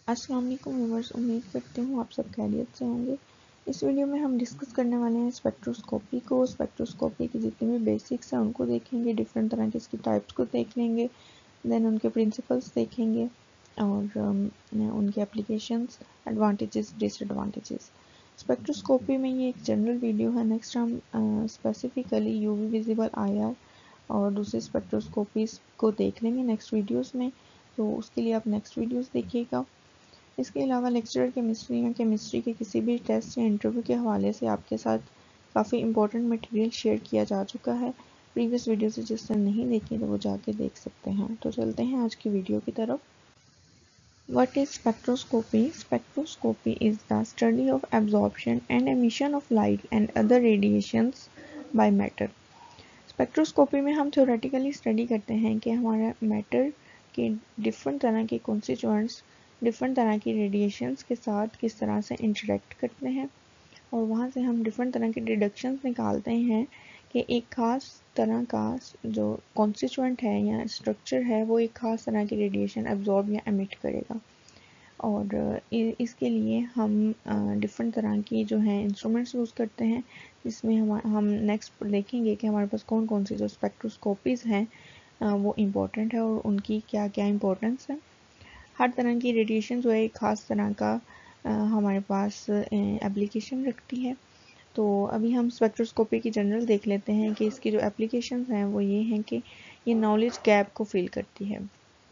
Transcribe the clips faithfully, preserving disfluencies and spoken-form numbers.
अस्सलाम वालेकुम व्यूअर्स, उम्मीद करती हूँ आप सब खैरियत से होंगे। इस वीडियो में हम डिस्कस करने वाले हैं स्पेक्ट्रोस्कोपी को। स्पेक्ट्रोस्कोपी की जितनी भी बेसिक्स हैं उनको देखेंगे, डिफरेंट तरह के इसकी टाइप्स को देख लेंगे, देन उनके प्रिंसिपल्स देखेंगे और um, उनके एप्लीकेशंस, एडवांटेजेस, डिसएडवांटेजेस। स्पेक्ट्रोस्कोपी में ये एक जनरल वीडियो है। नेक्स्ट हम स्पेसिफिकली यूवी विजिबल आईआर और दूसरी स्पेक्ट्रोस्कोपीज को देख लेंगे नेक्स्ट वीडियोस में, तो उसके लिए आप नेक्स्ट वीडियोस देखिएगा। इसके अलावा लेक्चरर केमिस्ट्री में केमिस्ट्री के किसी भी टेस्ट या इंटरव्यू के हवाले से आपके साथ काफ़ी इंपॉर्टेंट मटेरियल शेयर किया जा चुका है। प्रीवियस वीडियो से जिसने नहीं देखी तो वो जाके देख सकते हैं। तो चलते हैं आज की वीडियो की तरफ। What is spectroscopy? Spectroscopy is the study of absorption and emission of light and other radiations by matter. Spectroscopy में हम थ्योरेटिकली स्टडी करते हैं कि हमारा मैटर के डिफरेंट तरह के कॉन्स्टिट्यूएंट्स डिफरेंट तरह की रेडिएशंस के साथ किस तरह से इंटरेक्ट करते हैं, और वहाँ से हम डिफरेंट तरह के डिडक्शंस निकालते हैं कि एक ख़ास तरह का जो कॉन्स्टिट्यूएंट है या स्ट्रक्चर है वो एक ख़ास तरह की रेडिएशन एब्जॉर्ब या एमिट करेगा। और इसके लिए हम डिफरेंट तरह की जो है इंस्ट्रूमेंट्स यूज़ करते हैं, जिसमें हम हम नेक्स्ट देखेंगे कि हमारे पास कौन कौन सी जो स्पेक्ट्रोस्कोपीज़ हैं वो इम्पोर्टेंट है और उनकी क्या क्या इम्पोर्टेंस है। हर तरह की रेडिएशन जो है एक ख़ास तरह का हमारे पास एप्लीकेशन रखती है। तो अभी हम स्पेक्ट्रोस्कोपी की जनरल देख लेते हैं कि इसकी जो एप्लीकेशंस हैं वो ये हैं कि ये नॉलेज गैप को फिल करती है।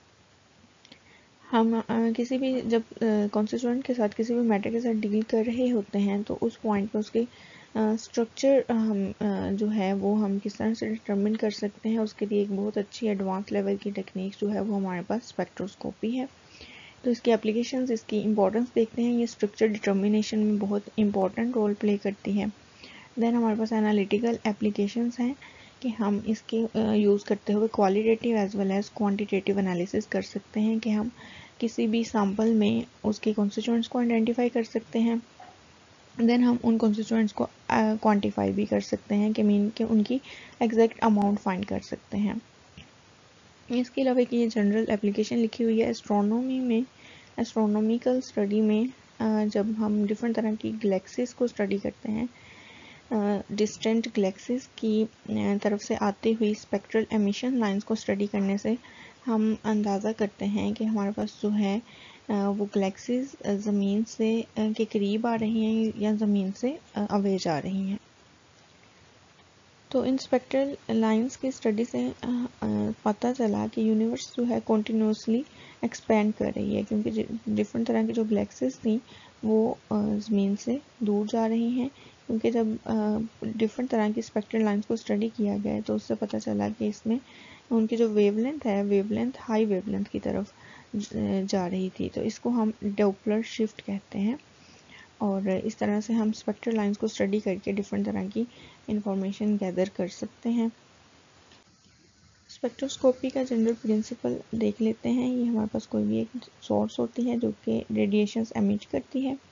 हम आ, किसी भी जब कॉन्स्टिट्यूएंट के साथ किसी भी मैटर के साथ डील कर रहे होते हैं तो उस पॉइंट पर उसके स्ट्रक्चर हम आ, जो है वो हम किस तरह से डिटरमिन कर सकते हैं, उसके लिए एक बहुत अच्छी एडवांस लेवल की टेक्निक जो है वो हमारे पास स्पेक्ट्रोस्कोपी है। तो इसकी एप्लीकेशंस, इसकी इंपॉर्टेंस देखते हैं। ये स्ट्रक्चर डिटर्मिनेशन में बहुत इंपॉर्टेंट रोल प्ले करती है। देन हमारे पास एनालिटिकल एप्लीकेशंस हैं कि हम इसके यूज़ करते हुए qualitative as well as quantitative analysis कर सकते हैं कि हम किसी भी सैंपल में उसके कॉन्स्टिट्यूएंट्स को आइडेंटिफाई कर सकते हैं। देन हम उन कॉन्स्टिट्यूएंट्स को क्वांटिफाई भी कर सकते हैं कि मीन कि उनकी एग्जैक्ट अमाउंट फाइंड कर सकते हैं। इसके अलावा एक ये जनरल एप्लीकेशन लिखी हुई है एस्ट्रोनॉमी में। एस्ट्रोनॉमिकल स्टडी में जब हम डिफरेंट तरह की गैलेक्सीज को स्टडी करते हैं, डिस्टेंट गैलेक्सीज की तरफ से आती हुई स्पेक्ट्रल एमिशन लाइंस को स्टडी करने से हम अंदाज़ा करते हैं कि हमारे पास जो है वो गैलेक्सीज ज़मीन से के करीब आ रही हैं या ज़मीन से अवे जा रही हैं। तो इन स्पेक्ट्रल लाइंस की स्टडी से पता चला कि यूनिवर्स जो है कॉन्टीन्यूसली एक्सपेंड कर रही है, क्योंकि डिफरेंट तरह की जो गैलेक्सीज थी वो ज़मीन से दूर जा रही हैं। क्योंकि जब डिफरेंट तरह की स्पेक्ट्रल लाइंस को स्टडी किया गया तो उससे पता चला कि इसमें उनकी जो वेवलेंथ है वेवलेंथ हाई वेवलेंथ की तरफ जा रही थी। तो इसको हम डॉपलर शिफ्ट कहते हैं। और इस तरह से हम स्पेक्ट्रल लाइंस को स्टडी करके डिफरेंट तरह की इंफॉर्मेशन गैदर कर सकते हैं। स्पेक्ट्रोस्कोपी का जनरल प्रिंसिपल देख लेते हैं। ये हमारे पास कोई भी एक सोर्स होती है जो कि रेडिएशंस एमिट करती है।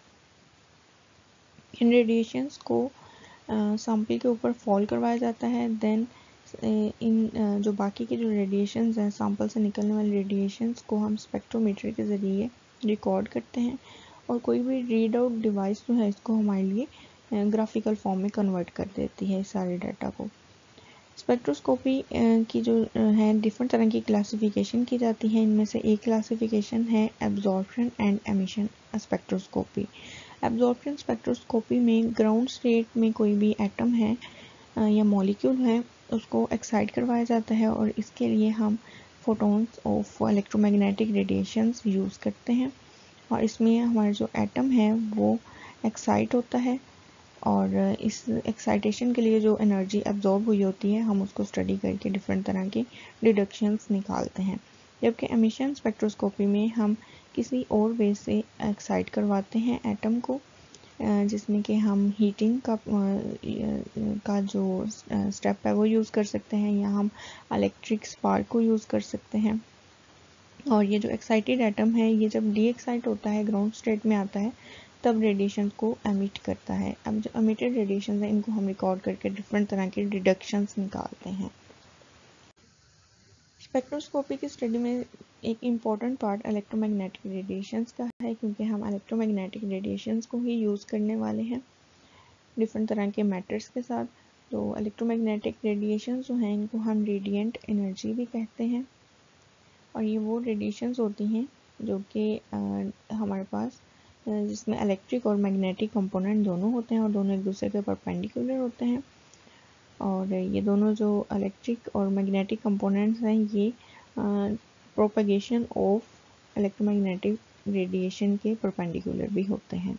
इन रेडिएशंस को सैंपल के ऊपर फॉल करवाया जाता है। देन इन जो बाकी के जो रेडिएशंस हैं, सैंपल से निकलने वाले रेडिएशंस को हम स्पेक्ट्रोमीटर के ज़रिए रिकॉर्ड करते हैं और कोई भी रीड आउट डिवाइस जो है इसको हमारे लिए ग्राफिकल फॉर्म में कन्वर्ट कर देती है इस सारे डाटा को। स्पेक्ट्रोस्कोपी की जो है डिफरेंट तरह की क्लासिफिकेशन की जाती है। इनमें से एक क्लासिफिकेशन है absorption and emission spectroscopy. Absorption spectroscopy में ग्राउंड स्टेट में कोई भी एटम है या मॉलिक्यूल है उसको एक्साइट करवाया जाता है और इसके लिए हम photons of electromagnetic radiations use करते हैं। और इसमें हमारा जो एटम है वो एक्साइट होता है और इस एक्साइटेशन के लिए जो एनर्जी एब्जॉर्ब हुई होती है हम उसको स्टडी करके डिफरेंट तरह की डिडक्शंस निकालते हैं। जबकि एमिशन स्पेक्ट्रोस्कोपी में हम किसी और वे से एक्साइट करवाते हैं एटम को, जिसमें कि हम हीटिंग का का जो स्टेप है वो यूज़ कर सकते हैं या हम इलेक्ट्रिक स्पार्क को यूज़ कर सकते हैं। और ये जो एक्साइटेड एटम है ये जब डी एक्साइट होता है, ग्राउंड स्टेट में आता है, तब रेडिएशन को एमिट करता है। अब जो एमिटेड रेडिएशन है इनको हम रिकॉर्ड करके डिफरेंट तरह के डिडक्शंस निकालते हैं। स्पेक्ट्रोस्कोपी की स्टडी में एक इम्पॉर्टेंट पार्ट इलेक्ट्रोमैग्नेटिक रेडिएशंस का है, क्योंकि हम इलेक्ट्रोमैग्नेटिक रेडिएशंस को ही यूज़ करने वाले हैं डिफरेंट तरह के मैटर्स के साथ। तो इलेक्ट्रोमैग्नेटिक रेडिएशंस जो हैं इनको हम रेडिएंट एनर्जी भी कहते हैं, और ये वो रेडिएशंस होती हैं जो कि हमारे पास जिसमें इलेक्ट्रिक और मैग्नेटिक कंपोनेंट दोनों होते हैं और दोनों एक दूसरे के परपेंडिकुलर होते हैं। और ये दोनों जो इलेक्ट्रिक और मैग्नेटिक कंपोनेंट्स हैं ये प्रोपगेशन ऑफ इलेक्ट्रोमैग्नेटिक रेडिएशन के परपेंडिकुलर भी होते हैं।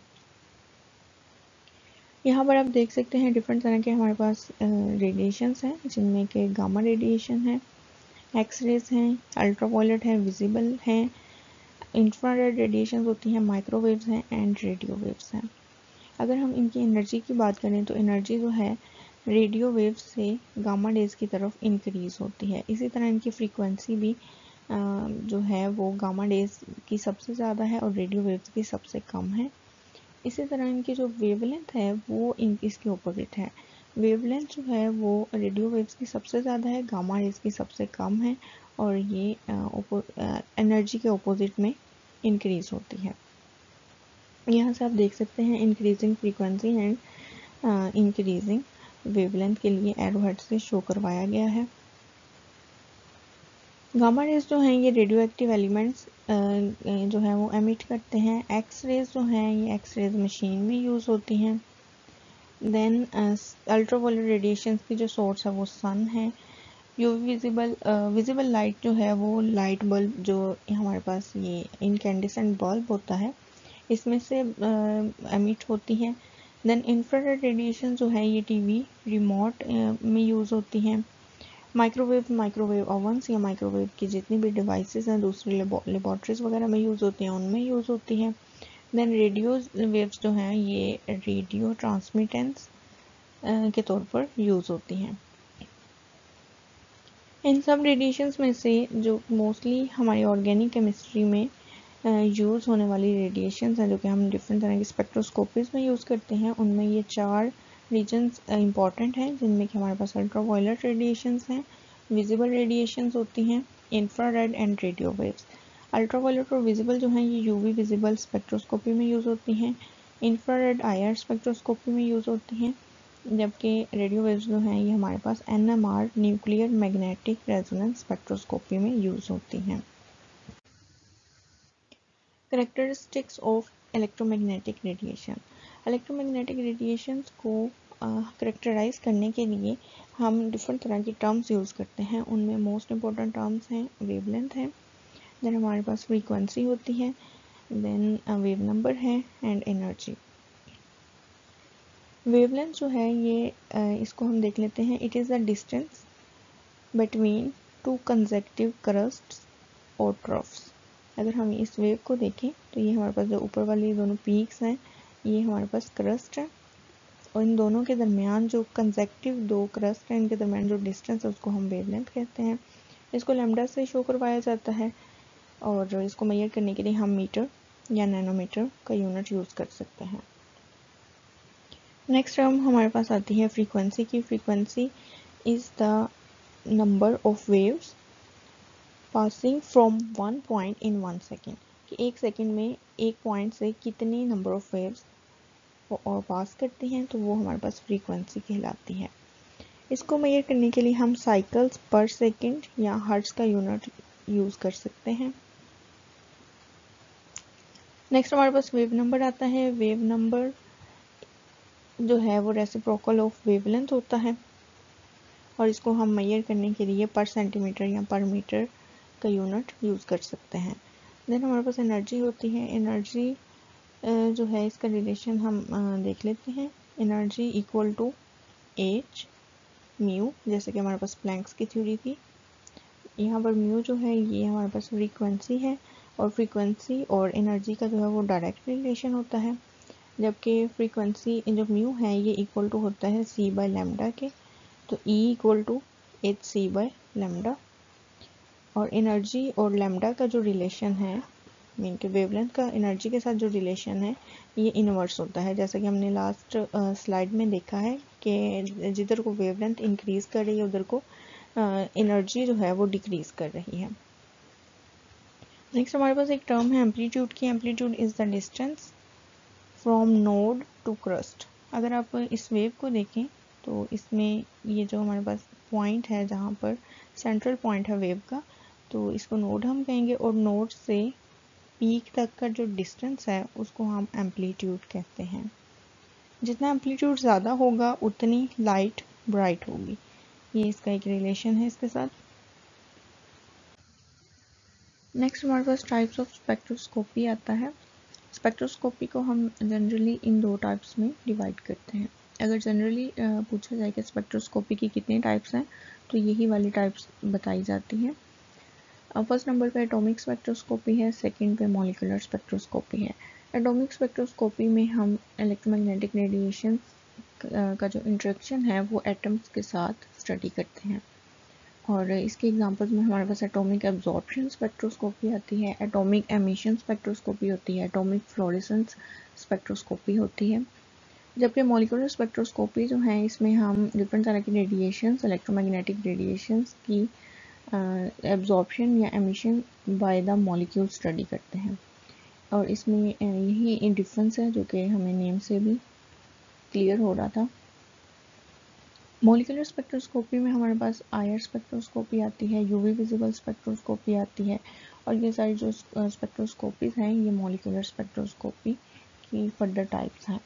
यहाँ पर आप देख सकते हैं डिफरेंट तरह के हमारे पास रेडिएशंस हैं, जिनमें के गामा रेडिएशन है, एक्स रेज हैं, अल्ट्रावायलेट है, विजिबल हैं, इंफ्रारेड रेडिएशंस होती हैं, माइक्रोवेव्स हैं एंड रेडियो वेव्स हैं। अगर हम इनकी एनर्जी की बात करें तो एनर्जी जो है रेडियो वेव्स से गामा रेज की तरफ इंक्रीज होती है। इसी तरह इनकी फ्रीक्वेंसी भी जो है वो गामा रेज की सबसे ज़्यादा है और रेडियो वेव्स की सबसे कम है। इसी तरह इनकी जो वेवलेंथ है वो इन इसके ऑपोजिट है। वेवलेंथ जो है वो रेडियो वेव्स की सबसे ज़्यादा है, गामा रेज की सबसे कम है, और ये एनर्जी के ऑपोजिट में इंक्रीज होती है। यहाँ से आप देख सकते हैं increasing frequency and increasing wavelength के लिए एरोहेड से शो करवाया गया है। गामा रेज जो हैं ये रेडियो एक्टिव एलिमेंट्स जो है वो एमिट करते हैं। एक्स रेज जो हैं ये एक्स रेज मशीन में यूज़ होती हैं। देन अल्ट्रावायलेट रेडिएशन की जो सोर्स है वो सन है। यूवी विजिबल विजिबल लाइट जो है वो लाइट बल्ब जो हमारे पास ये इनकैंडेसेंट बल्ब होता है इसमें से एमिट होती हैं। देन इंफ्रारेड रेडिएशन जो है ये टीवी रिमोट में यूज़ होती हैं। माइक्रोवेव माइक्रोवेव ओवंस या माइक्रोवेव की जितनी भी डिवाइसेस हैं दूसरी लेबॉर्ट्रीज वगैरह में यूज़ होती हैं उनमें यूज़ होती हैं। देन रेडियो वेव्स जो हैं ये रेडियो ट्रांसमिटेंस के तौर पर यूज़ होती हैं। इन सब रेडिएशंस में से जो मोस्टली हमारी ऑर्गेनिक केमिस्ट्री में यूज़ होने वाली रेडिएशंस हैं जो कि हम डिफरेंट तरह की स्पेक्ट्रोस्कोपीज में यूज़ करते हैं, उनमें ये चार रीजन्स इंपॉर्टेंट हैं, जिनमें कि हमारे पास अल्ट्रावायलेट रेडिएशंस हैं, विजिबल रेडिएशंस होती हैं, infrared and radio waves. Ultraviolet और विजिबल जो हैं ये यूवी विजिबल स्पेक्ट्रोस्कोपी में यूज़ होती हैं, इंफ्रारेड आईआर स्पेक्ट्रोस्कोपी में यूज़ होती हैं, जबकि रेडियो वेव्स जो हैं ये हमारे पास NMR nuclear magnetic resonance spectroscopy में यूज़ होती हैं। Characteristics of electromagnetic radiation. Electromagnetic radiations को करेक्टराइज uh, करने के लिए हम डिफरेंट तरह की टर्म्स यूज़ करते हैं। उनमें मोस्ट इम्पोर्टेंट टर्म्स हैं वेवलेंथ है, देन हमारे पास फ्रीक्वेंसी होती है, देन वेव नंबर है एंड एनर्जी। वेवलेंथ जो है ये uh, इसको हम देख लेते हैं। It is the distance between two consecutive crests और ट्रफ्स। अगर हम इस वेव को देखें तो ये हमारे पास जो ऊपर वाली दोनों पीक्स हैं ये हमारे पास क्रस्ट है, और इन दोनों के दरमियान जो कंसेक्टिव दो क्रस्ट हैं इनके दरमियान जो डिस्टेंस है उसको हम वेवलेंथ कहते हैं। इसको लैम्डा से शो करवाया जाता है, और इसको मेजर करने के लिए हम मीटर या नैनोमीटर का यूनिट यूज़ कर सकते हैं। नेक्स्ट टर्म हमारे पास आती है फ्रीक्वेंसी की। Frequency is the number of waves passing from one point in one second, कि एक सेकेंड में एक पॉइंट से कितनी नंबर ऑफ वेव्स और पास करती हैं, तो वो हमारे पास फ्रीक्वेंसी कहलाती है। इसको मेजर करने के लिए हम साइकिल्स पर सेकेंड या हर्ट्ज का यूनिट यूज़ कर सकते हैं। नेक्स्ट हमारे पास वेव नंबर आता है। वेव नंबर जो है वो रेसिप्रोकल ऑफ वेवलेंथ होता है, और इसको हम मेजर करने के लिए पर सेंटीमीटर या पर मीटर का यूनिट यूज़ कर सकते हैं। देन हमारे पास एनर्जी होती है। एनर्जी जो है इसका रिलेशन हम देख लेते हैं। Energy equal to H mu, जैसे कि हमारे पास प्लैंक्स की थ्योरी थी। यहाँ पर म्यू जो है ये हमारे पास फ्रीक्वेंसी है, और फ्रीक्वेंसी और एनर्जी का जो है वो डायरेक्ट रिलेशन होता है, जबकि फ्रीक्वेंसी जो म्यू है ये इक्वल टू होता है सी बाय लैम्डा के, तो E equal to H C by lambda. और एनर्जी और लैम्डा का जो रिलेशन है, मीन के वेवलेंथ का एनर्जी के साथ जो रिलेशन है ये इनवर्स होता है। जैसा कि हमने लास्ट स्लाइड में देखा है कि जिधर को वेवलेंथ इंक्रीज कर रही है उधर को एनर्जी जो है वो डिक्रीज कर रही है। नेक्स्ट हमारे पास एक टर्म है एम्पलीट्यूड की। Amplitude is the distance from node to crest. अगर आप इस वेव को देखें तो इसमें ये जो हमारे पास पॉइंट है जहाँ पर सेंट्रल पॉइंट है वेव का, तो इसको नोड हम कहेंगे, और नोड से पीक तक का जो डिस्टेंस है उसको हम एम्पलीट्यूड कहते हैं। जितना एम्पलीट्यूड ज़्यादा होगा उतनी लाइट ब्राइट होगी। ये इसका एक रिलेशन है इसके साथ। नेक्स्ट हमारे पास टाइप्स ऑफ स्पेक्ट्रोस्कोपी आता है। स्पेक्ट्रोस्कोपी को हम जनरली इन दो टाइप्स में डिवाइड करते हैं। अगर जनरली पूछा जाए कि स्पेक्ट्रोस्कोपी की कितने टाइप्स हैं तो यही वाली टाइप्स बताई जाती हैं। फर्स्ट नंबर पे एटॉमिक स्पेक्ट्रोस्कोपी है, सेकंड पे मॉलिक्यूलर स्पेक्ट्रोस्कोपी है। एटॉमिक स्पेक्ट्रोस्कोपी में हम इलेक्ट्रोमैग्नेटिक रेडिएशन का जो इंटरेक्शन है वो एटम्स के साथ स्टडी करते हैं, और इसके एग्जांपल्स में हमारे पास एटॉमिक एब्जॉर्प्शन स्पेक्ट्रोस्कोपी आती है, एटॉमिक एमिशन स्पेक्ट्रोस्कोपी होती है, एटॉमिक फ्लोरेसेंस स्पेक्ट्रोस्कोपी होती है। जबकि मॉलिक्यूलर स्पेक्ट्रोस्कोपी जो है इसमें हम डिफरेंट तरह की रेडिएशंस, इलेक्ट्रोमैग्नेटिक रेडिएशंस की एब्जॉर्प्शन या emission by the molecule study करते हैं, और इसमें यही डिफरेंस है जो कि हमें नेम से भी क्लियर हो रहा था। मॉलिक्यूलर स्पेक्ट्रोस्कोपी में हमारे पास आईआर स्पेक्ट्रोस्कोपी आती है, यूवी विजिबल स्पेक्ट्रोस्कोपी आती है, और ये सारी जो स्पेक्ट्रोस्कोपीज हैं ये मॉलिक्यूलर स्पेक्ट्रोस्कोपी की फर्दर टाइप्स हैं।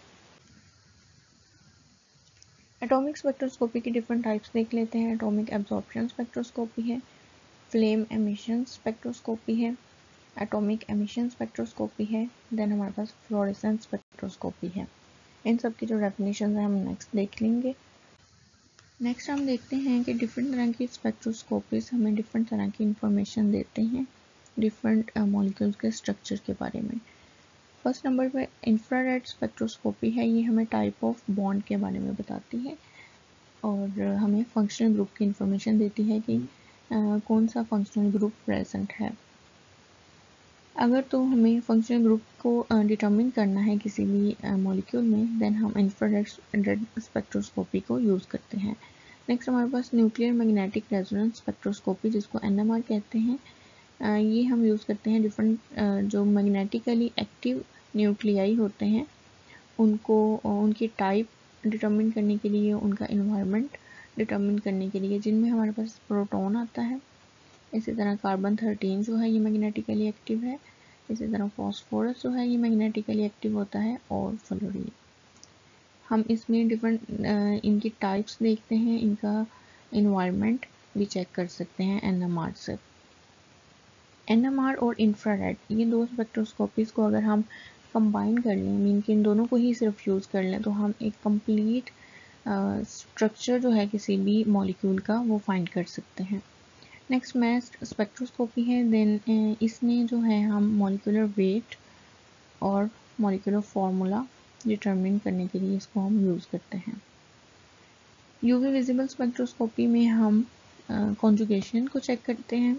एटॉमिक स्पेक्ट्रोस्कोपी की डिफरेंट टाइप्स देख लेते हैं। एटॉमिक एब्जॉर्प्शन स्पेक्ट्रोस्कोपी है, फ्लेम एमिशन स्पेक्ट्रोस्कोपी है, एटॉमिक एमिशन स्पेक्ट्रोस्कोपी है, देन हमारे पास फ्लोरेसेंस स्पेक्ट्रोस्कोपी है। इन सब की जो डेफिनेशन है हम नेक्स्ट देख लेंगे। नेक्स्ट हम देखते हैं कि डिफरेंट तरह की स्पेक्ट्रोस्कोपीज हमें डिफरेंट तरह की इंफॉर्मेशन देते हैं डिफरेंट मॉलिक्यूल्स के स्ट्रक्चर के बारे में। फर्स्ट नंबर पे इंफ्रारेड स्पेक्ट्रोस्कोपी है, ये हमें टाइप ऑफ बॉन्ड के बारे में बताती है और हमें फंक्शनल ग्रुप की इंफॉर्मेशन देती है कि आ, कौन सा फंक्शनल ग्रुप प्रेजेंट है। अगर तो हमें फंक्शनल ग्रुप को डिटरमिन करना है किसी भी मॉलिक्यूल में, देन हम इंफ्रारेड स्पेक्ट्रोस्कोपी को यूज़ करते हैं। नेक्स्ट हमारे पास न्यूक्लियर मैग्नेटिक रेजोनेंस स्पेक्ट्रोस्कोपी जिसको एनएमआर कहते हैं, आ, ये हम यूज़ करते हैं डिफरेंट जो मैग्नेटिकली एक्टिव न्यूक्लियाई होते हैं उनको उनकी टाइप डिटरमिन करने के लिए, उनका इन्वायरमेंट डिटरमिन करने के लिए, जिनमें हमारे पास प्रोटॉन आता है। इसी तरह कार्बन थर्टीन जो है ये मैग्नेटिकली एक्टिव है, इसी तरह फॉस्फोरस जो है ये मैग्नेटिकली एक्टिव होता है, और फ्लोरीन। हम इसमें डिफरेंट इनकी टाइप्स देखते हैं, इनका इन्वायरमेंट भी चेक कर सकते हैं एनएमआर से। एनएमआर और इंफ्रारेड ये दो स्पेक्ट्रोस्कोपीज को अगर हम कंबाइन कर लें, मीन कि इन दोनों को ही सिर्फ यूज़ कर लें, तो हम एक कंप्लीट स्ट्रक्चर जो है किसी भी मॉलिक्यूल का वो फाइंड कर सकते हैं। नेक्स्ट मैस स्पेक्ट्रोस्कोपी है, देन इसमें जो है हम मॉलिक्यूलर वेट और मॉलिक्यूलर फार्मूला डिटरमिन करने के लिए इसको हम यूज़ करते हैं। यूवी विजिबल स्पेक्ट्रोस्कोपी में हम कॉन्जुगेशन को चेक करते हैं,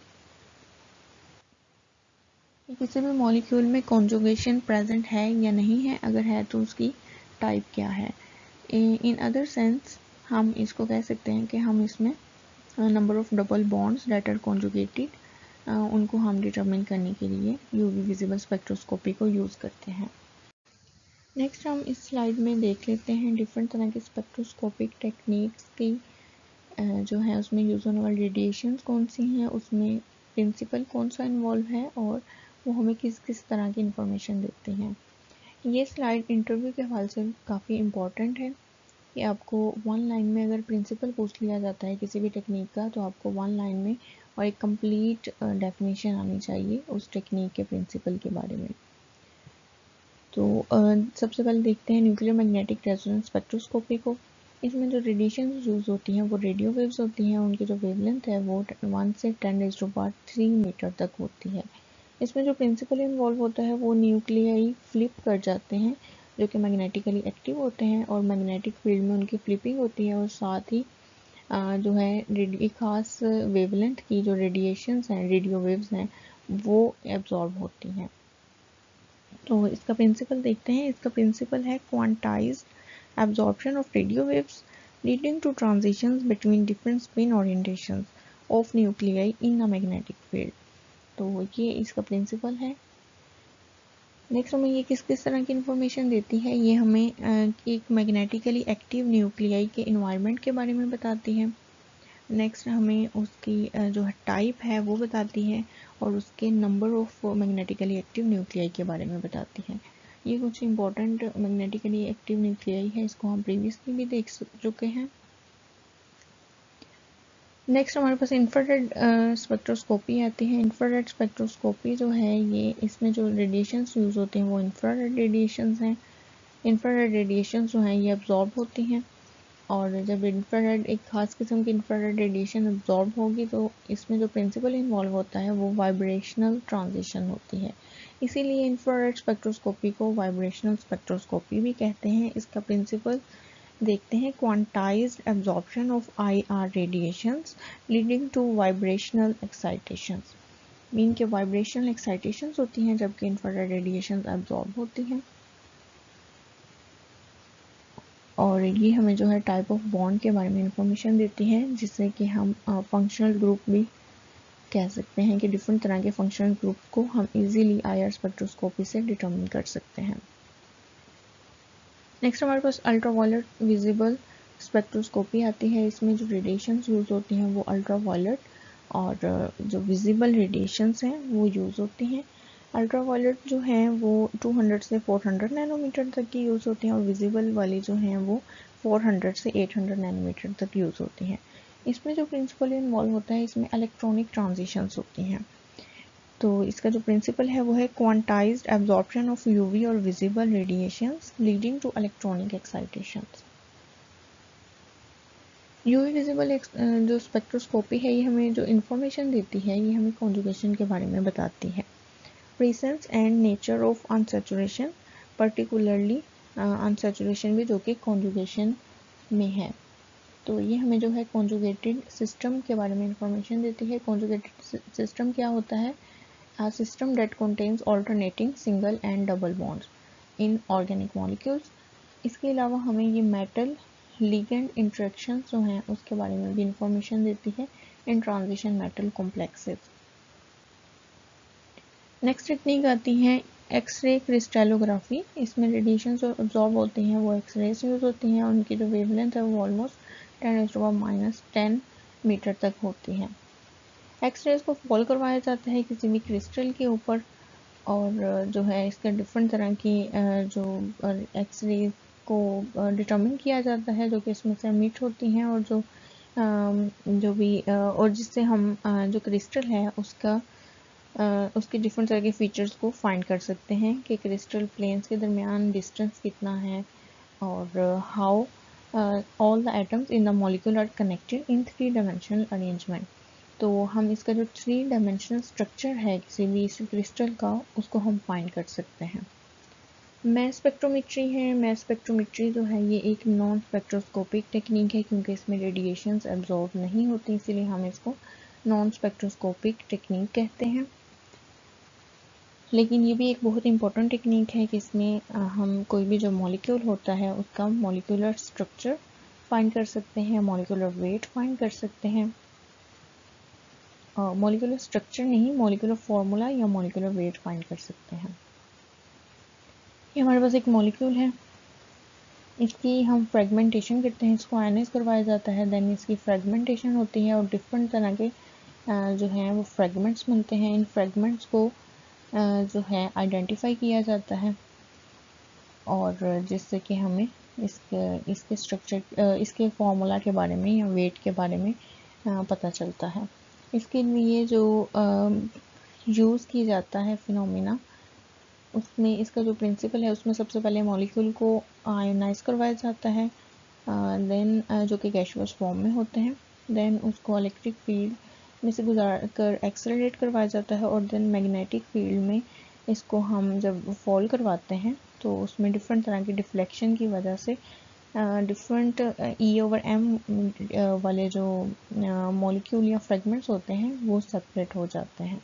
किसी भी मॉलिक्यूल में कॉन्जुगेशन प्रेजेंट है या नहीं है, अगर है तो उसकी टाइप क्या है। इन अदर सेंस हम इसको कह सकते हैं कि हम इसमें number of double bonds that are conjugated उनको हम डिटरमिन करने के लिए यूवी विजिबल स्पेक्ट्रोस्कोपी को यूज़ करते हैं। नेक्स्ट हम इस स्लाइड में देख लेते हैं डिफरेंट तरह के स्पेक्ट्रोस्कोपिक टेक्निक्स की जो है उसमें यूज होने वाली रेडिएशंस कौन सी हैं, उसमें प्रिंसिपल कौन सा इन्वॉल्व है, और वो हमें किस किस तरह की इंफॉर्मेशन देते हैं। ये स्लाइड इंटरव्यू के हवाले से काफ़ी इम्पॉर्टेंट है कि आपको वन लाइन में अगर प्रिंसिपल पूछ लिया जाता है किसी भी टेक्निक का, तो आपको वन लाइन में और एक कंप्लीट डेफिनेशन आनी चाहिए उस टेक्निक के प्रिंसिपल के बारे में। तो सबसे पहले देखते हैं न्यूक्लियर मैग्नेटिक रेजोनेंस स्पेक्ट्रोस्कोपी को। इसमें जो रेडिएशन यूज़ होती हैं वो रेडियो वेव्स होती हैं, उनकी जो वेवलेंथ है वो वन से ten raise to power three metre तक होती है। इसमें जो प्रिंसिपल इन्वॉल्व होता है वो न्यूक्लियाई फ्लिप कर जाते हैं जो कि मैग्नेटिकली एक्टिव होते हैं, और मैग्नेटिक फील्ड में उनकी फ्लिपिंग होती है, और साथ ही जो है एक खास वेवलेंथ की जो रेडिएशंस हैं, रेडियो वेव्स हैं, वो एब्जॉर्ब होती हैं। तो इसका प्रिंसिपल देखते हैं। इसका प्रिंसिपल है quantized absorption of radio waves leading to transitions between different spin orientations of nuclei in a magnetic field. तो ये इसका प्रिंसिपल है। नेक्स्ट हमें ये किस किस तरह की इंफॉर्मेशन देती है, ये हमें एक मैग्नेटिकली एक्टिव न्यूक्लियाई के इन्वायरमेंट के बारे में बताती है। नेक्स्ट हमें उसकी जो है टाइप है वो बताती है और उसके number of magnetically active nuclei के बारे में बताती है। ये कुछ इंपॉर्टेंट मैग्नेटिकली एक्टिव न्यूक्लियाई है, इसको हम प्रीवियसली भी देख चुके हैं। नेक्स्ट हमारे पास इंफ्रारेड स्पेक्ट्रोस्कोपी आती है। इंफ्रारेड स्पेक्ट्रोस्कोपी जो है ये इसमें जो रेडिएशंस यूज होते हैं वो इंफ्रारेड रेडिएशंस हैं। इंफ्रारेड रेडिएशंस जो हैं ये अब्जॉर्ब होती हैं और जब इंफ्रारेड एक खास किस्म की इंफ्रारेड रेडिएशन अब्जॉर्ब होगी तो इसमें जो प्रिंसिपल इन्वॉल्व होता है वो वाइब्रेशनल ट्रांजिशन होती है। इसीलिए इंफ्रारेड स्पेक्ट्रोस्कोपी को वाइब्रेशनल स्पेक्ट्रोस्कोपी भी कहते हैं। इसका प्रिंसिपल देखते हैं, quantized absorption of I R radiations leading to vibrational excitations. Mean के वाइब्रेशनल एक्साइटेशंस होती हैं जबकि इंफ्रारेड रेडिएशंस एब्जॉर्ब होती हैं। और ये हमें जो है टाइप ऑफ बॉन्ड के बारे में इंफॉर्मेशन देती है, जिससे कि हम फंक्शनल ग्रुप भी कह सकते हैं कि डिफरेंट तरह के फंक्शनल ग्रुप को हम इजीली आई आर स्पेक्ट्रोस्कोपी से डिटरमिन कर सकते हैं। नेक्स्ट हमारे पास अल्ट्रावायलेट विजिबल स्पेक्ट्रोस्कोपी आती है। इसमें जो रेडिएशंस यूज होती हैं वो अल्ट्रावायलेट और जो विजिबल रेडिएशंस हैं वो यूज होती हैं। अल्ट्रावायलेट जो हैं वो टू हंड्रेड से फोर हंड्रेड नैनोमीटर तक की यूज होती हैं और विजिबल वाली जो हैं वो फोर हंड्रेड से एट हंड्रेड नैनोमीटर तक यूज होती हैं। इसमें जो प्रिंसिपल इन्वॉल्व होता है इसमें इलेक्ट्रॉनिक ट्रांजिशंस होती हैं। तो इसका जो प्रिंसिपल है वो है क्वांटाइज्ड एब्जॉर्प्शन ऑफ यूवी और visible radiations leading to electronic excitations. UV visible जो स्पेक्ट्रोस्कोपी है ये हमें जो इंफॉर्मेशन देती है ये हमें कॉन्जुगेशन के बारे में बताती है। Presence and nature of unsaturation, particularly unsaturation भी जो कि कॉन्जुगेशन में है। तो ये हमें जो है कॉन्जुगेटेड सिस्टम के बारे में इंफॉर्मेशन देती है। कॉन्जुगेटेड सिस्टम क्या होता है? A system that contains alternating single and double bonds in organic molecules। इसके अलावा हमें ये मेटल लिगेंड इंटरेक्शन जो हैं उसके बारे में भी इंफॉर्मेशन देती है in transition metal complexes. Next technique आती है एक्सरे क्रिस्टलोग्राफी। इसमें रेडिएशन जो अब्जॉर्ब होती हैं वो एक्सरे से यूज होती हैं और उनकी जो वेवलेंथ है वो almost ten to power minus ten metre तक होती है। एक्सरेज को फॉल करवाया जाता है किसी भी क्रिस्टल के ऊपर और जो है इसका डिफरेंट तरह की जो एक्सरे को डिटरमिन किया जाता है जो कि इसमें से एमिट होती हैं और जो जो भी और जिससे हम जो क्रिस्टल है उसका उसके डिफरेंट तरह के फीचर्स को फाइंड कर सकते हैं कि क्रिस्टल प्लेन्स के दरमियान डिस्टेंस कितना है और how all the atoms in the molecule are connected in three dimensional arrangement. तो हम इसका जो थ्री डायमेंशनल स्ट्रक्चर है किसी भी क्रिस्टल का उसको हम फाइंड कर सकते हैं। मैस स्पेक्ट्रोमेट्री है। मैस स्पेक्ट्रोमेट्री जो है ये एक नॉन स्पेक्ट्रोस्कोपिक टेक्निक है क्योंकि इसमें रेडिएशंस एब्जॉर्ब नहीं होती, इसीलिए हम इसको नॉन स्पेक्ट्रोस्कोपिक टेक्निक कहते हैं। लेकिन ये भी एक बहुत इंपॉर्टेंट टेक्निक है कि इसमें हम कोई भी जो मॉलिक्यूल होता है उसका मॉलिक्यूलर स्ट्रक्चर फाइंड कर सकते हैं, मॉलिक्यूलर वेट फाइंड कर सकते हैं। मॉलिक्यूलर uh, स्ट्रक्चर नहीं, मॉलिक्यूलर फॉर्मूला या मॉलिक्यूलर वेट फाइंड कर सकते हैं। ये हमारे पास एक मॉलिक्यूल है, इसकी हम फ्रेगमेंटेशन करते हैं, इसको आयनाइज करवाया जाता है, देन इसकी फ्रेगमेंटेशन होती है और डिफरेंट तरह के uh, जो हैं वो फ्रेगमेंट्स मिलते हैं। इन फ्रेगमेंट्स को uh, जो है आइडेंटिफाई किया जाता है और जिससे कि हमें इसके इसके स्ट्रक्चर uh, इसके फॉर्मूला के बारे में या वेट के बारे में uh, पता चलता है। इसके लिए जो यूज़ की जाता है फिनोमिना उसमें इसका जो प्रिंसिपल है उसमें सबसे पहले मॉलिक्यूल को आयोनाइज करवाया जाता है, देन uh, जो कि गैसियस फॉर्म में होते हैं, देन उसको इलेक्ट्रिक फील्ड में से गुजार कर एक्सेलरेट करवाया जाता है और देन मैग्नेटिक फील्ड में इसको हम जब फॉल करवाते हैं तो उसमें डिफरेंट तरह की डिफ्लेक्शन की वजह से डिफरेंट ई ओवर एम वाले जो मॉलिक्यूल uh, या फ्रेगमेंट्स होते हैं वो सेपरेट हो जाते हैं।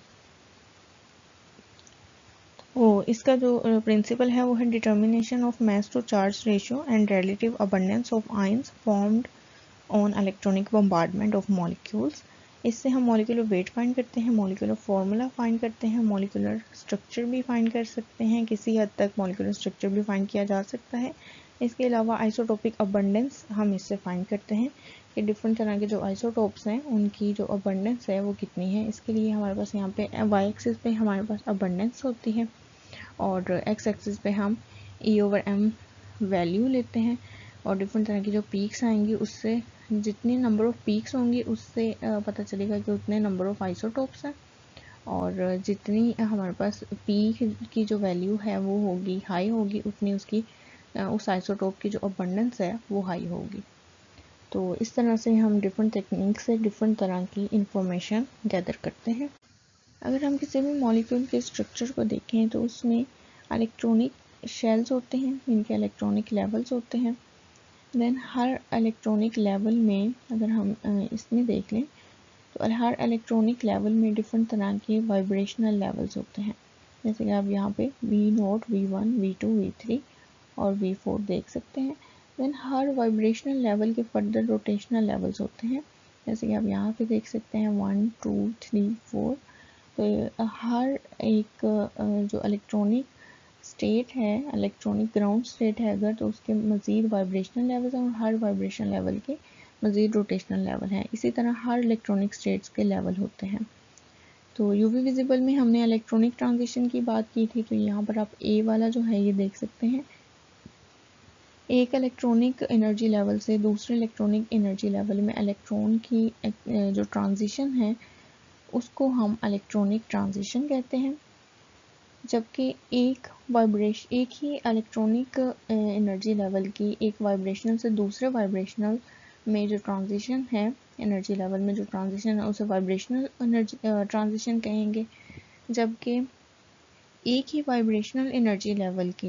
वो इसका जो प्रिंसिपल uh, है वो है determination of mass to charge ratio and relative abundance of ions formed on electronic bombardment of molecules. इससे हम मॉलिक्यूलर वेट फाइंड करते हैं, मॉलिक्यूलर फार्मूला फाइंड करते हैं, मॉलिक्यूलर स्ट्रक्चर भी फाइंड कर सकते हैं, किसी हद तक मॉलिक्यूलर स्ट्रक्चर भी फाइंड किया जा सकता है। इसके अलावा आइसोटोपिक अबंडेंस हम इससे फाइंड करते हैं कि डिफरेंट तरह के जो आइसोटोप्स हैं उनकी जो अबंडेंस है वो कितनी है। इसके लिए हमारे पास यहाँ पे वाई एक्सिस पे हमारे पास अबंडेंस होती है और एक्स एक्सिस पे हम ई ओवर एम वैल्यू लेते हैं और डिफरेंट तरह की जो पीक्स आएंगी उससे जितनी नंबर ऑफ पीक्स होंगी उससे पता चलेगा कि उतने नंबर ऑफ आइसोटोप्स हैं और जितनी हमारे पास पीक की जो वैल्यू है वो होगी हाई होगी उतनी उसकी उस आइसोटोप की जो अबंडेंस है वो हाई होगी। तो इस तरह से हम डिफरेंट टेक्निक से डिफरेंट तरह की इंफॉर्मेशन गैदर करते हैं। अगर हम किसी भी मॉलिक्यूल के स्ट्रक्चर को देखें तो उसमें इलेक्ट्रॉनिक शेल्स होते हैं, इनके इलेक्ट्रॉनिक लेवल्स होते हैं। देन हर इलेक्ट्रॉनिक लेवल में अगर हम इसमें देख लें तो हर इलेक्ट्रॉनिक लेवल में डिफरेंट तरह के वाइब्रेशनल लेवल्स होते हैं। जैसे कि आप यहाँ पे V naught, V one, V two, V three और वी फोर देख सकते हैं। देन हर वाइब्रेशनल लेवल के फर्दर रोटेशनल लेवल्स होते हैं। जैसे कि आप यहाँ पे देख सकते हैं वन, टू, थ्री, फोर। तो हर एक जो इलेक्ट्रॉनिक स्टेट है, इलेक्ट्रॉनिक ग्राउंड स्टेट है अगर, तो उसके मज़ीद वाइब्रेशनल लेवल्स हैं और हर वाइब्रेशनल लेवल के मज़ीद रोटेशनल लेवल हैं। इसी तरह हर इलेक्ट्रॉनिक स्टेट्स के लेवल होते हैं। तो यूवी विजिबल में हमने इलेक्ट्रॉनिक ट्रांजिशन की बात की थी, तो यहाँ पर आप ए वाला जो है ये देख सकते हैं। एक इलेक्ट्रॉनिक एनर्जी लेवल से दूसरे इलेक्ट्रॉनिक एनर्जी लेवल में इलेक्ट्रॉन की जो ट्रांजिशन है उसको हम इलेक्ट्रॉनिक ट्रांजिशन कहते हैं। जबकि एक वाइब्रेशन एक ही इलेक्ट्रॉनिक एनर्जी लेवल की एक वाइब्रेशनल से दूसरे वाइब्रेशनल में जो ट्रांजिशन है, एनर्जी लेवल में जो ट्रांजिशन है उसे वाइब्रेशनल एनर्जी ट्रांजिशन कहेंगे। जबकि एक ही वाइब्रेशनल एनर्जी लेवल की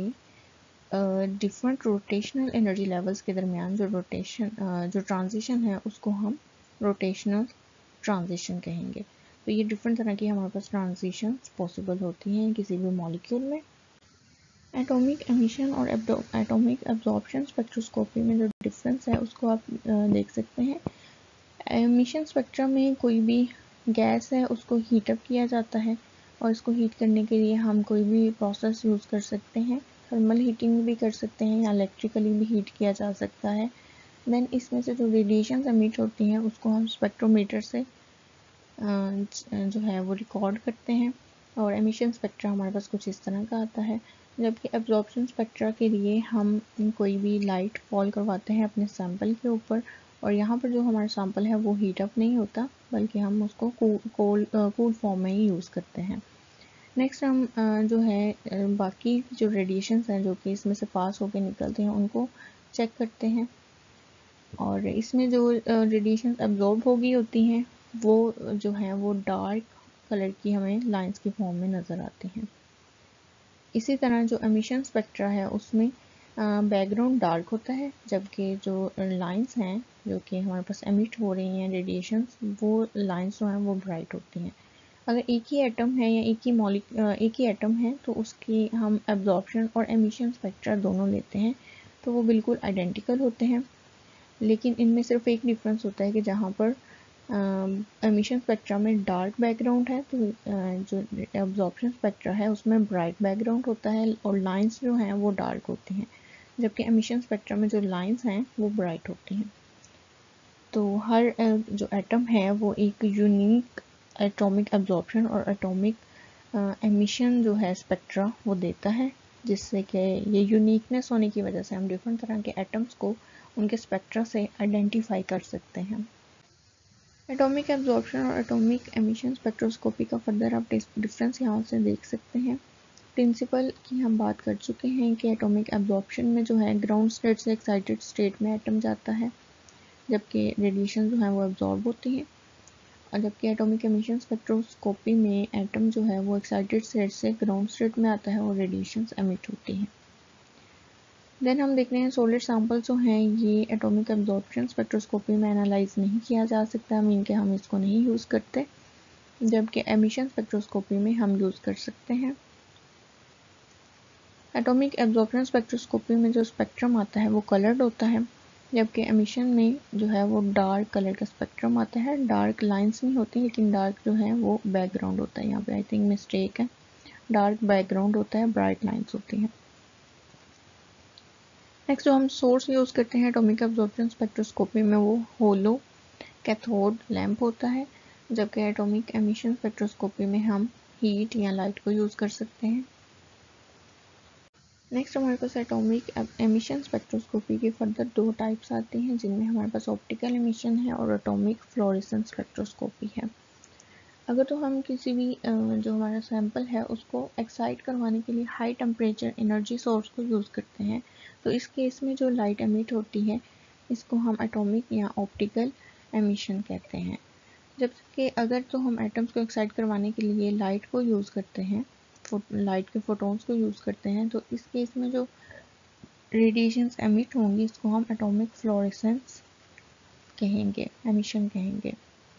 डिफरेंट रोटेशनल एनर्जी लेवल्स के दरमियान जो रोटेशन जो ट्रांजिशन है उसको हम रोटेशनल ट्रांजिशन कहेंगे। तो ये डिफरेंट तरह की हमारे पास ट्रांजिशंस पॉसिबल होती हैं किसी भी मॉलिक्यूल में। एटॉमिक एमिशन और एटॉमिक एब्जॉर्प्शन स्पेक्ट्रोस्कोपी में जो डिफरेंस है उसको आप देख सकते हैं। एमिशन स्पेक्ट्रम में कोई भी गैस है उसको हीट अप किया जाता है और इसको हीट करने के लिए हम कोई भी प्रोसेस यूज़ कर सकते हैं। थर्मल हीटिंग भी कर सकते हैं या इलेक्ट्रिकली भी हीट किया जा सकता है। देन इसमें से जो रेडिएशन एमिट होती हैं उसको हम स्पेक्ट्रोमीटर से जो है वो रिकॉर्ड करते हैं और एमिशन स्पेक्ट्रा हमारे पास कुछ इस तरह का आता है। जबकि एब्जॉर्प्शन स्पेक्ट्रा के लिए हम कोई भी लाइट फॉल करवाते हैं अपने सैंपल के ऊपर और यहाँ पर जो हमारा सैंपल है वो हीट अप नहीं होता बल्कि हम उसको कूल कूल फॉर्म में ही यूज़ करते हैं। नेक्स्ट हम जो है बाकी जो रेडिएशंस हैं जो कि इसमें से पास होकर निकलते हैं उनको चेक करते हैं और इसमें जो रेडिएशन एब्जॉर्ब हो गई होती हैं वो जो है वो डार्क कलर की हमें लाइंस की फॉर्म में नज़र आती हैं। इसी तरह जो एमिशन स्पेक्ट्रा है उसमें बैकग्राउंड डार्क होता है जबकि जो लाइंस हैं जो कि हमारे पास एमिट हो रही हैं रेडिएशंस वो लाइंस जो हैं वो ब्राइट होती हैं। अगर एक ही एटम है या एक ही मॉलिक एक ही एटम है तो उसकी हम एब्जॉर्प्शन और एमिशन स्पेक्ट्रा दोनों लेते हैं तो वो बिल्कुल आइडेंटिकल होते हैं। लेकिन इनमें सिर्फ एक डिफरेंस होता है कि जहाँ पर एमिशन स्पेक्ट्रा में डार्क बैकग्राउंड है तो जो एब्जॉर्प्शन स्पेक्ट्रा है उसमें ब्राइट बैकग्राउंड होता है और लाइंस जो हैं वो डार्क होती हैं। जबकि एमिशन स्पेक्ट्रा में जो लाइंस हैं वो ब्राइट होती हैं। तो हर जो एटम है वो एक यूनिक एटॉमिक एब्जॉर्प्शन और एटॉमिक एमिशन जो है स्पेक्ट्रा वो देता है, जिससे कि ये यूनिकनेस होने की वजह से हम डिफरेंट तरह के एटम्स को उनके स्पेक्ट्रा से आइडेंटिफाई कर सकते हैं। एटॉमिक एब्जॉर्प्शन और एटॉमिक एमिशन स्पेक्ट्रोस्कोपी का फर्दर आप डिफरेंस यहाँ से देख सकते हैं। प्रिंसिपल की हम बात कर चुके हैं कि एटॉमिक एब्जॉर्प्शन में जो है ग्राउंड स्टेट से एक्साइटेड स्टेट में एटम जाता है जबकि रेडिएशन जो है वो एब्जॉर्ब होती है और जबकि एटॉमिक एमिशन स्पेक्ट्रोस्कोपी में एटम जो है वो एक्साइटेड स्टेट से ग्राउंड स्टेट में आता है और रेडिएशंस एमिट होती हैं। देन हम देख रहे हैं सॉलिड सैंपल जो हैं ये एटॉमिक एब्जॉर्प्शन स्पेक्ट्रोस्कोपी में एनालाइज नहीं किया जा सकता, मीन के हम इसको नहीं यूज़ करते, जबकि एमिशन स्पेक्ट्रोस्कोपी में हम यूज़ कर सकते हैं। एटॉमिक एब्जॉर्प्शन स्पेक्ट्रोस्कोपी में जो स्पेक्ट्रम आता है वो कलर्ड होता है जबकि एमिशन में जो है वो डार्क कलर का स्पेक्ट्रम आता है। डार्क लाइंस नहीं होती, लेकिन डार्क जो है वो बैकग्राउंड होता है। यहाँ पे आई थिंक मिस्टेक है, डार्क बैकग्राउंड होता है, ब्राइट लाइंस होती हैं। नेक्स्ट जो हम सोर्स यूज़ करते हैं एटॉमिक एब्जॉर्प्शन स्पेक्ट्रोस्कोपी में वो होलो कैथोड लैंप होता है, जबकि एटॉमिक एमिशन स्पेक्ट्रोस्कोपी में हम हीट या लाइट को यूज़ कर सकते हैं। नेक्स्ट हमारे पास एटॉमिक एमिशन स्पेक्ट्रोस्कोपी के फर्दर दो टाइप्स आती हैं, जिनमें हमारे पास ऑप्टिकल एमिशन है और एटॉमिक फ्लोरेसेंस स्पेक्ट्रोस्कोपी है। अगर तो हम किसी भी जो हमारा सैंपल है उसको एक्साइट करवाने के लिए हाई टेम्परेचर एनर्जी सोर्स को यूज़ करते हैं, तो इस केस में जो लाइट एमिट होती है इसको हम एटॉमिक या ऑप्टिकल एमिशन कहते हैं। जबकि अगर तो हम एटम्स को एक्साइट करवाने के लिए लाइट को यूज़ करते हैं, लाइट के फोटोन्स को यूज़ करते हैं, तो इस केस में जो रेडिएशंस एमिट होंगी इसको हम एटॉमिक फ्लोरेसेंस कहेंगे, एमिशन कहेंगे।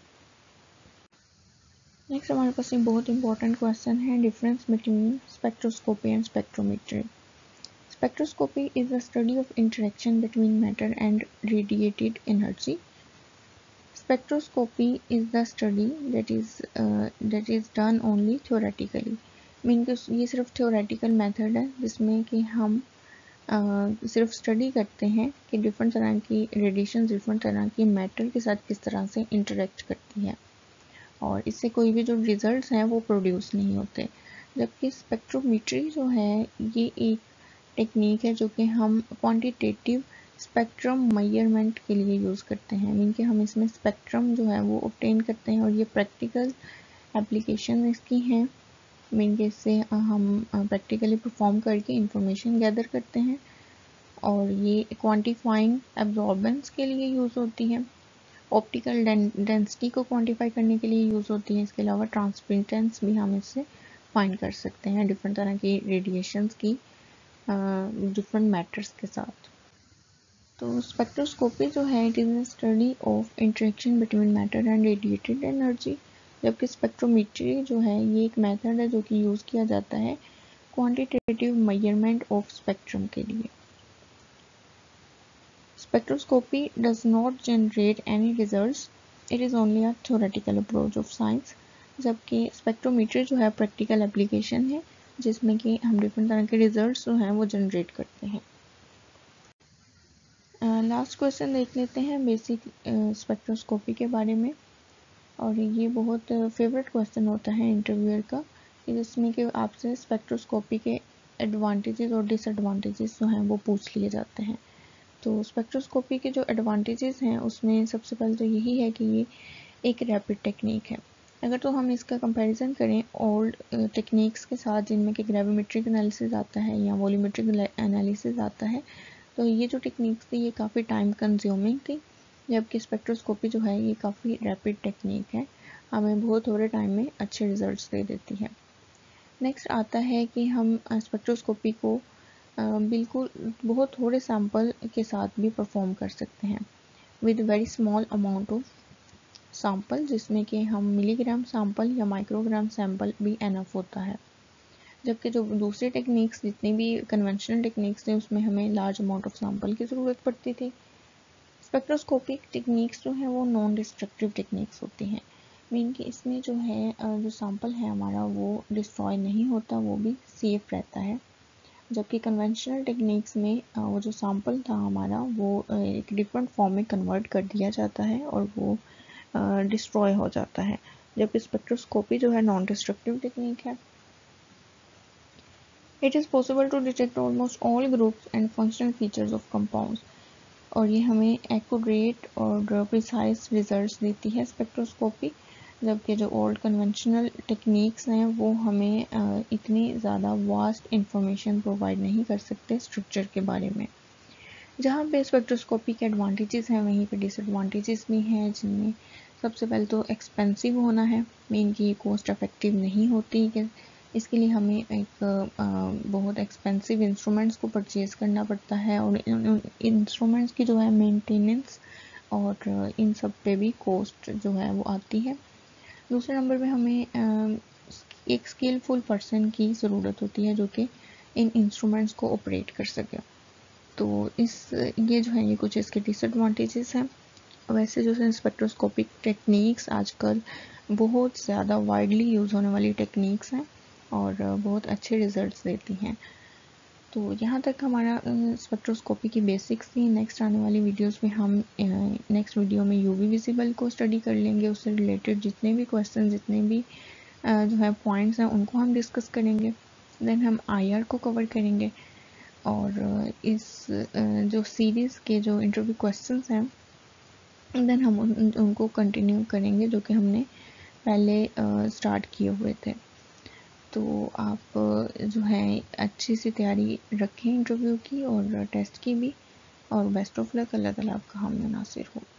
नेक्स्ट हमारे पास एक बहुत इंपॉर्टेंट क्वेश्चन है, difference between spectroscopy and spectrometry. Spectroscopy is the study of interaction between matter and radiated energy. Spectroscopy is the study that is uh, that is done only theoretically. Mean कि ये सिर्फ theoretical method है जिसमें कि हम uh, सिर्फ study करते हैं कि डिफरेंट तरह की रेडिएशन डिफरेंट तरह की मैटर के साथ किस तरह से इंटरेक्ट करती है, और इससे कोई भी जो रिजल्ट्स हैं वो प्रोड्यूस नहीं होते। जबकि स्पेक्ट्रोमेट्री जो है ये एक टेक्निक है जो कि हम क्वांटिटेटिव स्पेक्ट्रम मेजरमेंट के लिए यूज़ करते हैं। मीन कि हम इसमें स्पेक्ट्रम जो है वो ऑब्टेन करते हैं और ये प्रैक्टिकल एप्लीकेशन इसकी हैं। मीन कि इससे हम प्रैक्टिकली परफॉर्म करके इंफॉर्मेशन गैदर करते हैं, और ये क्वांटिफाइंग एब्जॉर्बेंस के लिए यूज़ होती है, ऑप्टिकल डेंसिटी को क्वांटिफाई करने के लिए यूज़ होती है। इसके अलावा ट्रांसमिटेंस भी हम इससे फाइंड कर सकते हैं डिफरेंट तरह की रेडिएशंस की डिफरेंट मैटर्स के साथ। तो स्पेक्ट्रोस्कोपी जो है it is a study of interaction between matter and radiated energy, जबकि स्पेक्ट्रोमेट्री जो है ये एक मेथड है जो कि यूज़ किया जाता है क्वांटिटेटिव मेजरमेंट ऑफ स्पेक्ट्रम के लिए। Spectroscopy does not generate any results, it is only a theoretical approach of science, जबकि स्पेक्ट्रोमीट्री जो है प्रैक्टिकल एप्लीकेशन है जिसमें कि हम डिफरेंट तरह के रिजल्ट्स जो हैं वो जनरेट करते हैं। लास्ट क्वेश्चन देख लेते हैं बेसिक स्पेक्ट्रोस्कोपी के बारे में, और ये बहुत फेवरेट क्वेश्चन होता है इंटरव्यूअर का, जिसमें कि आपसे स्पेक्ट्रोस्कोपी के एडवांटेजेस और डिसएडवांटेजेस जो हैं वो पूछ लिए जाते हैं। तो स्पेक्ट्रोस्कोपी के जो एडवांटेजेस हैं उसमें सबसे पहले तो यही है कि ये एक रैपिड टेक्निक है। अगर तो हम इसका कंपैरिजन करें ओल्ड टेक्निक्स के साथ जिनमें कि ग्रेविमेट्रिक एनालिसिस आता है या वॉल्यूमेट्रिक एनालिसिस आता है, तो ये जो टेक्निक्स थी ये काफ़ी टाइम कंज्यूमिंग थी, जबकि स्पेक्ट्रोस्कोपी जो है ये काफ़ी रैपिड टेक्निक है, हमें बहुत थोड़े टाइम में अच्छे रिजल्ट्स दे देती है। नेक्स्ट आता है कि हम स्पेक्ट्रोस्कोपी को बिल्कुल बहुत थोड़े सैंपल के साथ भी परफॉर्म कर सकते हैं with very small amount of sample, जिसमें कि हम मिलीग्राम सैंपल या माइक्रोग्राम सैंपल भी एनफ होता है। जबकि जो दूसरी टेक्निक्स जितनी भी कन्वेंशनल टेक्निक्स थे उसमें हमें लार्ज अमाउंट ऑफ सैंपल की ज़रूरत पड़ती थी। स्पेक्ट्रोस्कोपिक टेक्निक्स जो है वो नॉन डिस्ट्रक्टिव टेक्निक्स होती हैं, मीन कि इसमें जो है जो सैंपल है हमारा वो डिस्ट्रॉय नहीं होता, वो भी सेफ रहता है। जबकि कन्वेंशनल टेक्निक्स में वो जो सैंपल था हमारा वो एक डिफरेंट फॉर्म में कन्वर्ट कर दिया जाता है और वो डिस्ट्रॉय हो जाता है, जबकि स्पेक्ट्रोस्कोपी जो है नॉन डिस्ट्रक्टिव टेक्निक है। It is possible to detect almost all groups and functional features of compounds, और ये हमें एक्यूरेट और प्रिसाइज रिजल्ट्स देती है स्पेक्ट्रोस्कोपी, जबकि जो ओल्ड कन्वेंशनल टेक्निक्स हैं वो हमें इतनी ज़्यादा वास्ट इंफॉर्मेशन प्रोवाइड नहीं कर सकते स्ट्रक्चर के बारे में। जहाँ पे स्पेक्ट्रोस्कोपी के एडवांटेजेस हैं वहीं पे डिसएडवांटेजेस भी हैं, जिनमें सबसे पहले तो एक्सपेंसिव होना है, मीन कि कॉस्ट इफेक्टिव नहीं होती, कि इसके लिए हमें एक आ, बहुत एक्सपेंसिव इंस्ट्रूमेंट्स को परचेज़ करना पड़ता है, और इंस्ट्रूमेंट्स की जो है मेंटेनेंस और इन सब पे भी कॉस्ट जो है वो आती है। दूसरे नंबर पे हमें आ, एक स्किलफुल पर्सन की ज़रूरत होती है जो कि इन इंस्ट्रूमेंट्स को ऑपरेट कर सके। तो इस ये जो है ये कुछ इसके डिसएडवांटेजेस हैं। वैसे जो है स्पेक्ट्रोस्कोपिक टेक्निक्स आजकल बहुत ज़्यादा वाइडली यूज़ होने वाली टेक्निक्स हैं और बहुत अच्छे रिजल्ट्स देती हैं। तो यहाँ तक हमारा स्पेक्ट्रोस्कोपी की बेसिक्स थी। नेक्स्ट आने वाली वीडियोस में हम नेक्स्ट वीडियो में यूवी विजिबल को स्टडी कर लेंगे। उससे रिलेटेड जितने भी क्वेश्चन जितने भी जो है पॉइंट्स हैं उनको हम डिस्कस करेंगे। देन हम आईआर को कवर करेंगे और इस जो सीरीज़ के जो इंटरव्यू क्वेश्चंस हैं देन हम उन, उनको कंटिन्यू करेंगे जो कि हमने पहले स्टार्ट किए हुए थे। तो आप जो है अच्छी सी तैयारी रखें इंटरव्यू की और टेस्ट की भी, और बेस्ट ऑफ लक। अल्लाह ताला आपका हामी नासिर हो।